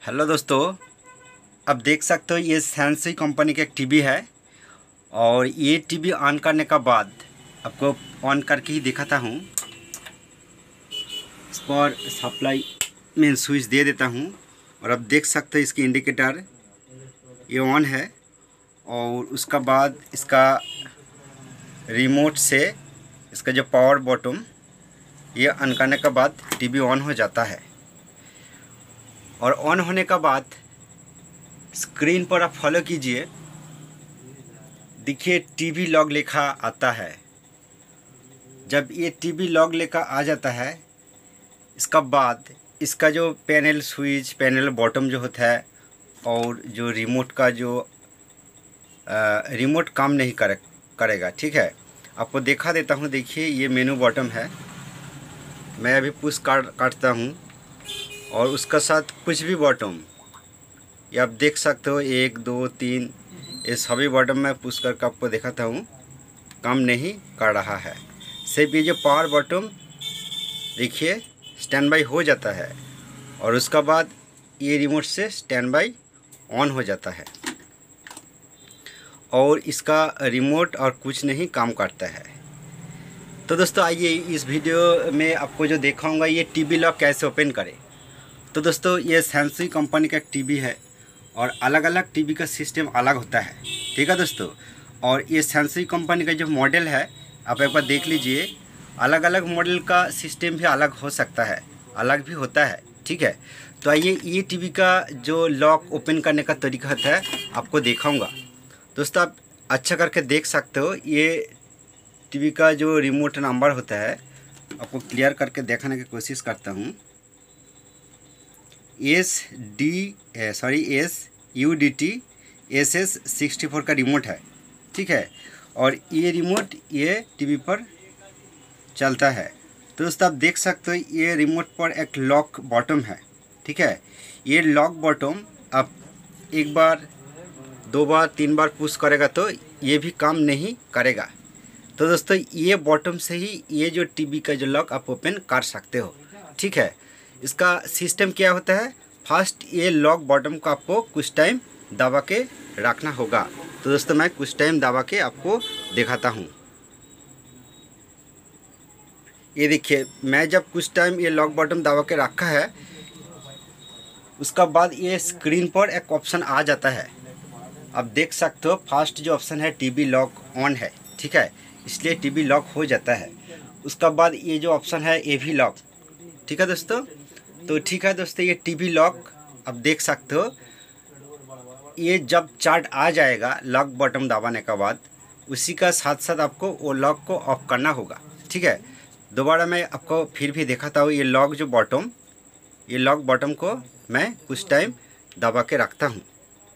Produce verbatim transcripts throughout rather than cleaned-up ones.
Hello दोस्तों, अब देख सकते हो ये सैमसंग कंपनी का एक टीवी है। और ये टीवी ऑन करने का बाद आपको ऑन करके ही दिखाता हूँ। इस पर सप्लाई मेन स्विच दे देता हूँ और अब देख सकते हो इसकी इंडिकेटर ये ऑन है। और उसका बाद इसका रिमोट से इसका जो पावर बटन ये ऑन करने के बाद टीवी ऑन हो जाता है। और ऑन होने का बाद स्क्रीन पर आप फॉलो कीजिए, देखिए टीवी लॉग लिखा आता है। जब ये टीवी लॉग लिखा आ जाता है इसका बाद इसका जो पैनल स्विच पैनल बॉटम जो होता है और जो रिमोट का जो आ, रिमोट काम नहीं करे करेगा। ठीक है, आपको दिखा देता हूँ। देखिए ये मेनू बॉटम है, मैं अभी पुश काट काटता हूँ और उसका साथ कुछ भी बॉटम ये आप देख सकते हो, एक दो तीन ये सभी बॉटम मैं पुश करके आपको दिखाता हूँ, काम नहीं कर रहा है। सिर्फ ये जो पावर बॉटम देखिए स्टैंड बाई हो जाता है और उसका बाद ये रिमोट से स्टैंड बाई ऑन हो जाता है और इसका रिमोट और कुछ नहीं काम करता है। तो दोस्तों आइए इस वीडियो में आपको जो दिखाऊंगा ये टीवी लॉक कैसे ओपन करें। तो दोस्तों ये सैमसंग कंपनी का टीवी है और अलग अलग टीवी का सिस्टम अलग होता है। ठीक है दोस्तों, और ये सैमसंग कंपनी का जो मॉडल है आप एक बार देख लीजिए, अलग अलग मॉडल का सिस्टम भी अलग हो सकता है, अलग भी होता है। ठीक है, तो आइए ये टीवी का जो लॉक ओपन करने का तरीका होता है आपको दिखाऊंगा। दोस्तों आप अच्छा करके देख सकते हो, ये टीवी का जो रिमोट नंबर होता है आपको क्लियर करके दिखाने की कोशिश करता हूँ। S D sorry S U D T S S sixty four का रिमोट है। ठीक है, और ये रिमोट ये टीवी पर चलता है। तो दोस्तों आप देख सकते हो ये रिमोट पर एक लॉक बॉटम है। ठीक है, ये लॉक बॉटम आप एक बार दो बार तीन बार पुश करेगा तो ये भी काम नहीं करेगा। तो दोस्तों ये बॉटम से ही ये जो टीवी का जो लॉक आप ओपन कर सकते हो। ठीक है, इसका सिस्टम क्या होता है, फर्स्ट ये लॉक बॉटम को आपको कुछ टाइम दबा के रखना होगा। तो दोस्तों मैं कुछ टाइम दबा के आपको दिखाता हूँ। ये देखिए मैं जब कुछ टाइम ये लॉक बॉटम दबा के रखा है उसका बाद ये स्क्रीन पर एक ऑप्शन आ जाता है। आप देख सकते हो फर्स्ट जो ऑप्शन है टीवी लॉक ऑन है। ठीक है, इसलिए टीवी लॉक हो जाता है। उसका बाद ये जो ऑप्शन है ए वी लॉक। ठीक है दोस्तों, तो ठीक है दोस्तों ये टीवी लॉक आप देख सकते हो, ये जब चार्ट आ जाएगा लॉक बटन दबाने के बाद उसी का साथ साथ आपको वो लॉक को ऑफ करना होगा। ठीक है, दोबारा मैं आपको फिर भी दिखाता हूँ। ये लॉक जो बॉटम ये लॉक बटन को मैं कुछ टाइम दबा के रखता हूँ।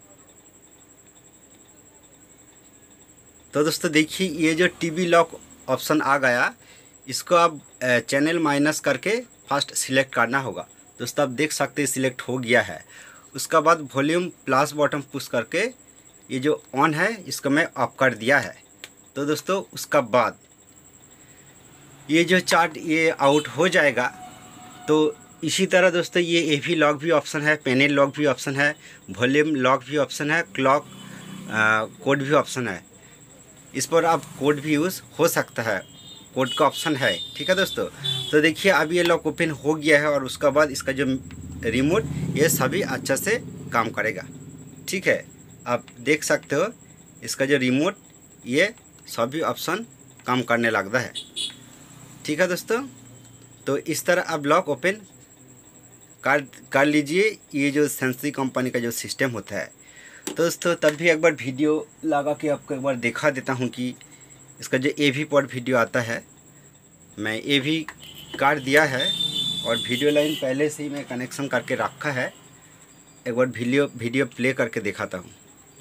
तो दोस्तों देखिए ये जो टीवी लॉक ऑप्शन आ गया, इसको आप चैनल माइनस करके फर्स्ट सिलेक्ट करना होगा। दोस्तों आप देख सकते हैं सिलेक्ट हो गया है। उसका बाद वॉल्यूम प्लस बटन पुश करके ये जो ऑन है इसको मैं ऑफ कर दिया है। तो दोस्तों उसका बाद ये जो चार्ट ये आउट हो जाएगा। तो इसी तरह दोस्तों ये ए वी लॉक भी ऑप्शन है, पैनल लॉक भी ऑप्शन है, वॉल्यूम लॉक भी ऑप्शन है, क्लॉक कोड भी ऑप्शन है। इस पर आप कोड भी यूज़ हो सकता है, कोड का ऑप्शन है। ठीक है दोस्तों, तो देखिए अब ये लॉक ओपन हो गया है और उसका बाद इसका जो रिमोट ये सभी अच्छा से काम करेगा। ठीक है, आप देख सकते हो इसका जो रिमोट ये सभी ऑप्शन काम करने लगता है। ठीक है दोस्तों, तो इस तरह आप लॉक ओपन कर कर लीजिए, ये जो सैमसंग कंपनी का जो सिस्टम होता है। तो दोस्तों तब भी एक बार वीडियो लगा के आपको एक बार दिखा देता हूँ कि इसका जो ए वी पर वीडियो आता है मैं ए वी काट दिया है और वीडियो लाइन पहले से ही मैं कनेक्शन करके रखा है। एक बार वीडियो वीडियो प्ले करके दिखाता हूँ।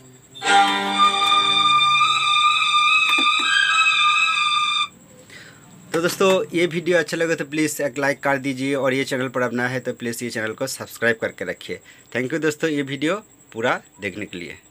तो दोस्तों ये वीडियो अच्छा लगे तो प्लीज़ एक लाइक कर दीजिए और ये चैनल पर अब नया है तो प्लीज़ ये चैनल को सब्सक्राइब करके रखिए। थैंक यू दोस्तों ये वीडियो पूरा देखने के लिए।